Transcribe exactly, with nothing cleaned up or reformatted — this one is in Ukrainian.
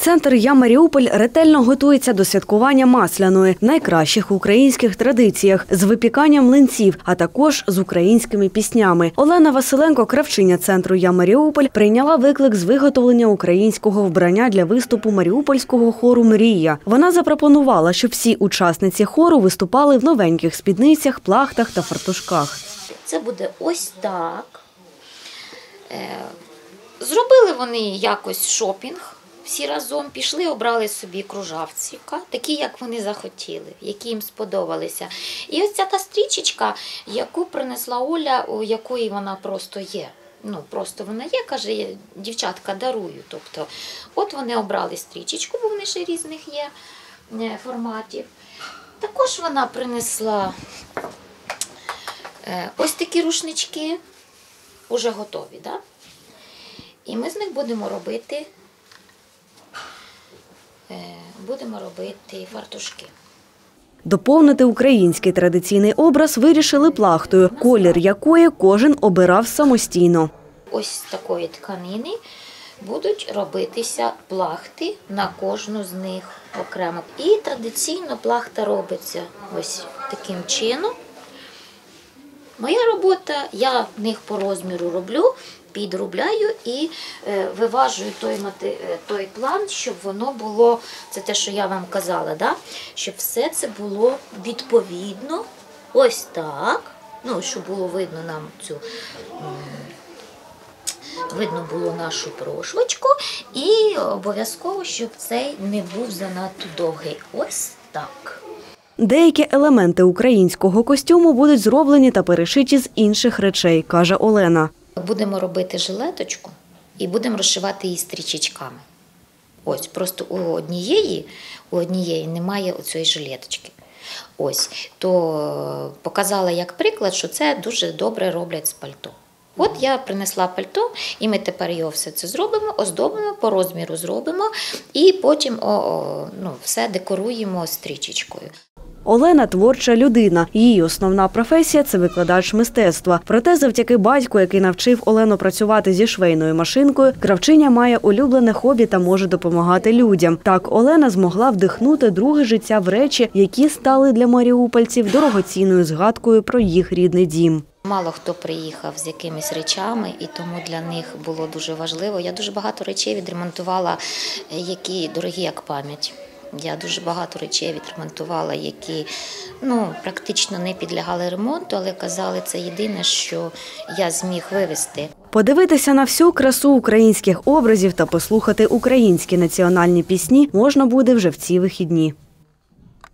Центр «Я Маріуполь» ретельно готується до святкування Масляної в найкращих українських традиціях з випіканням млинців, а також з українськими піснями. Олена Василенко, кравчиня центру «Я Маріуполь», прийняла виклик з виготовлення українського вбрання для виступу маріупольського хору «Мрія». Вона запропонувала, щоб всі учасниці хору виступали в новеньких спідницях, плахтах та фартушках. Це буде ось так. Зробили вони якось шопінг. Всі разом пішли, обрали собі кружавчика, такі, як вони захотіли, які їм сподобалися. І ось ця та стрічечка, яку принесла Оля, у якої вона просто є. Ну, просто вона є, каже, дівчатка, дарую. Тобто, от вони обрали стрічечку, бо вони ще різних є форматів. Також вона принесла ось такі рушнички, вже готові, да? І ми з них будемо робити Будемо робити фартушки. Доповнити український традиційний образ вирішили плахтою, колір якої кожен обирав самостійно. Ось з такої тканини будуть робитися плахти на кожну з них окремо. І традиційно плахта робиться ось таким чином. Моя робота, я в них по розміру роблю, підробляю і е, виважую той, той план, щоб воно було, це те, що я вам казала, да? Щоб все це було відповідно, ось так, ну, щоб було видно нам цю, видно було нашу прошвочку і обов'язково, щоб цей не був занадто довгий, ось так. Деякі елементи українського костюму будуть зроблені та перешиті з інших речей, каже Олена. Будемо робити жилеточку і будемо розшивати її стрічечками. Ось, просто у однієї, у однієї немає оцієї жилеточки. Ось, то показала як приклад, що це дуже добре роблять з пальто. От я принесла пальто, і ми тепер його все це зробимо, оздобимо, по розміру зробимо, і потім о, о, ну, все декоруємо стрічечкою. Олена – творча людина. Її основна професія – це викладач мистецтва. Проте завдяки батьку, який навчив Олену працювати зі швейною машинкою, кравчиня має улюблене хобі та може допомагати людям. Так Олена змогла вдихнути друге життя в речі, які стали для маріупольців дорогоцінною згадкою про їх рідний дім. Мало хто приїхав з якимись речами, і тому для них було дуже важливо. Я дуже багато речей відремонтувала, які дорогі як пам'ять. Я дуже багато речей відремонтувала, які ну, практично не підлягали ремонту, але казали, це єдине, що я зміг вивезти. Подивитися на всю красу українських образів та послухати українські національні пісні можна буде вже в ці вихідні.